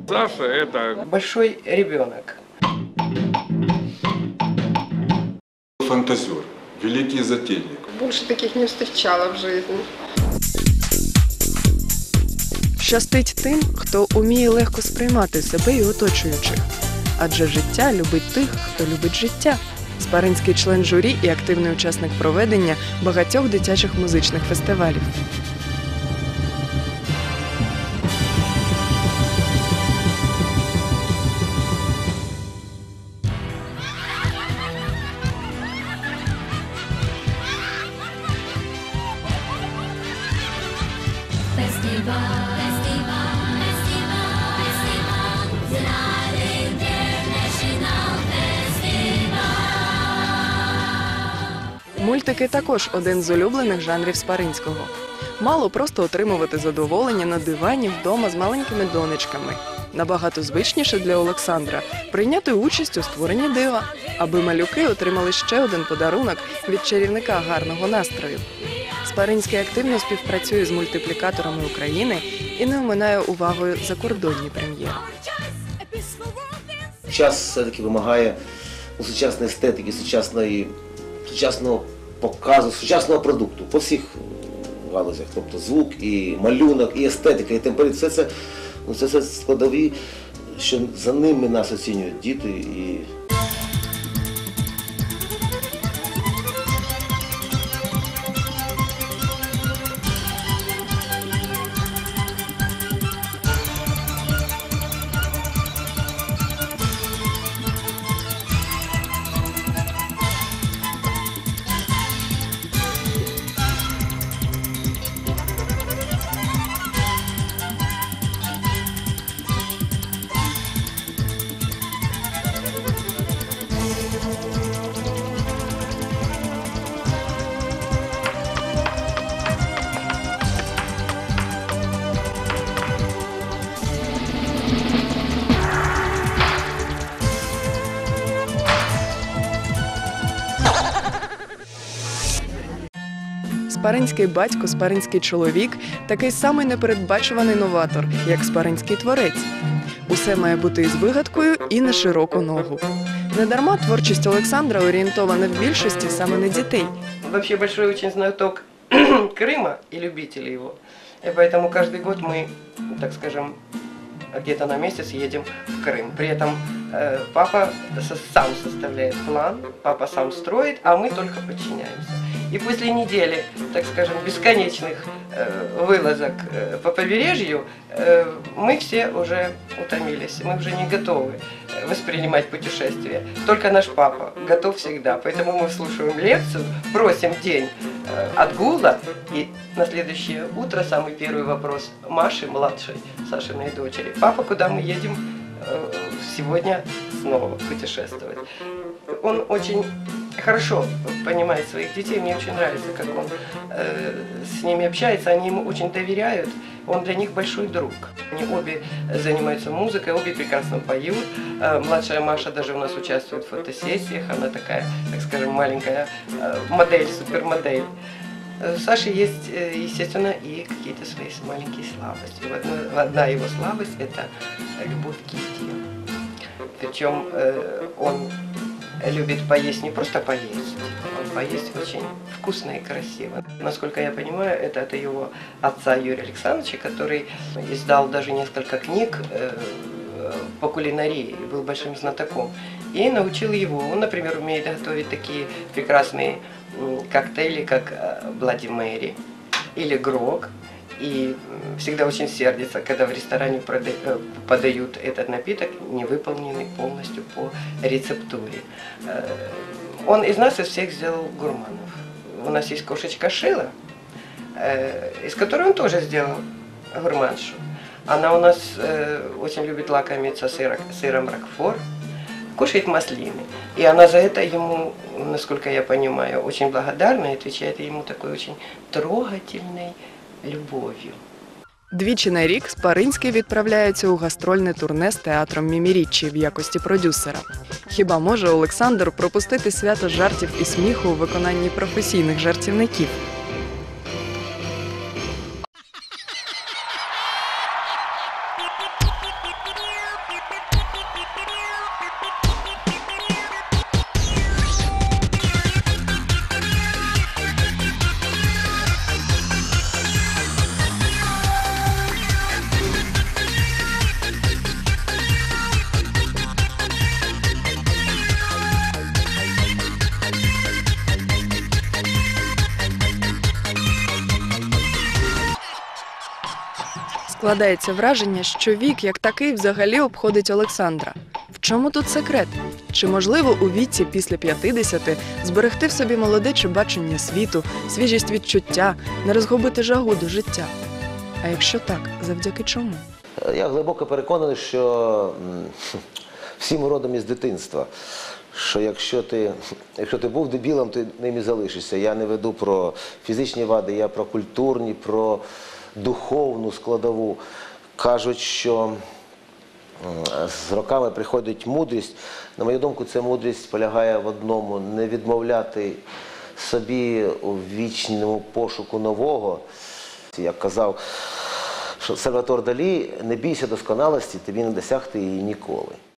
Саша – это большой ребенок. Фантазер, великий затейник. Больше таких не встречала в жизни. Щастить тим, хто уміє легко сприймати себе і оточуючих. Адже життя любить тих, хто любить життя. Спаринський член журі і активний учасник проведення багатьох дитячих музичних фестивалів. Мультики також один з улюблених жанрів Спаринського. Мало просто отримувати задоволення на дивані вдома з маленькими донечками. Набагато звичніше для Олександра прийняти участь у створенні дива, аби малюки отримали ще один подарунок від чарівника гарного настрою. Спаринський активно співпрацює з мультиплікаторами України і не оминає увагою закордонні прем'єри. Час все-таки вимагає сучасної естетики, сучасного показу, сучасного продукту по всіх галузях. Тобто звук, і малюнок, і естетика, і температура. Це все складові, що за ними нас оцінюють діти. І Спаринський батько, спаринський чоловік – такий самий непередбачуваний новатор, як спаринський творець. Усе має бути із вигадкою і на широку ногу. Недарма творчість Олександра орієнтована в більшості саме на дітей. Вообще большой очень знаток Крыма и любители его. И поэтому каждый год мы, так скажем, где-то на месяц едем в Крым. При этом папа сам составляет план, папа сам строит, а мы только подчиняемся. И после недели, так скажем, бесконечных вылазок по побережью, мы все уже утомились, мы уже не готовы воспринимать путешествия. Только наш папа готов всегда, поэтому мы слушаем лекцию, просим день отгула, и на следующее утро самый первый вопрос Маши, младшей, Сашиной дочери. Папа, куда мы едем сегодня снова путешествовать? Он очень хорошо понимает своих детей, мне очень нравится, как он с ними общается, они ему очень доверяют, он для них большой друг. Они обе занимаются музыкой, обе прекрасно поют. Младшая Маша даже у нас участвует в фотосессиях, она такая, так скажем, маленькая модель, супермодель. У Саши есть, естественно, и какие-то свои маленькие слабости. Одна его слабость – это любовь к еде. Причем он любит поесть не просто поесть, он поесть очень вкусно и красиво. Насколько я понимаю, это от его отца Юрия Александровича, который издал даже несколько книг по кулинарии, был большим знатоком. И научил его. Он, например, умеет готовить такие прекрасные коктейли, как Блади Мэри или Грог. И всегда очень сердится, когда в ресторане подают этот напиток, не выполненный полностью по рецептуре. Он из нас, из всех, сделал гурманов. У нас есть кошечка Шила, из которой он тоже сделал гурманшу. Она у нас очень любит лакомиться сыром Рокфор, кушает маслины. И она за это ему, насколько я понимаю, очень благодарна и отвечает ему такой очень трогательной любов'ю. Двічі на рік Спаринський відправляється у гастрольне турне з театром Міміріччі в якості продюсера. Хіба може Олександр пропустити свято жартів і сміху у виконанні професійних жартівників? Складається враження, що вік як такий взагалі обходить Олександра. В чому тут секрет? Чи можливо у віці після 50 зберегти в собі молодече бачення світу, свіжість відчуття, не розгубити жагу до життя? А якщо так, завдяки чому? Я глибоко переконаний, що всі ми родом із дитинства. Що якщо ти був дебілом, ти ним і залишишся. Я не веду про фізичні вади, я про культурні, про духовну складову. Кажуть, що з роками приходить мудрість. На мою думку, ця мудрість полягає в одному – не відмовляти собі у вічному пошуку нового. Як казав Сальватор Далі, не бійся досконалості, тобі не досягти її ніколи.